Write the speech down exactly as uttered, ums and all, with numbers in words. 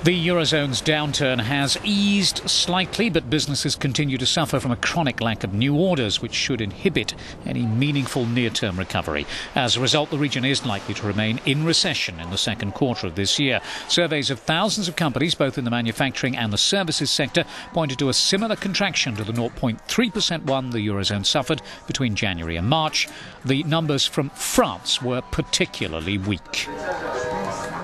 The Eurozone's downturn has eased slightly, but businesses continue to suffer from a chronic lack of new orders, which should inhibit any meaningful near-term recovery. As a result, the region is likely to remain in recession in the second quarter of this year. Surveys of thousands of companies, both in the manufacturing and the services sector, pointed to a similar contraction to the zero point three percent one the Eurozone suffered between January and March. The numbers from France were particularly weak.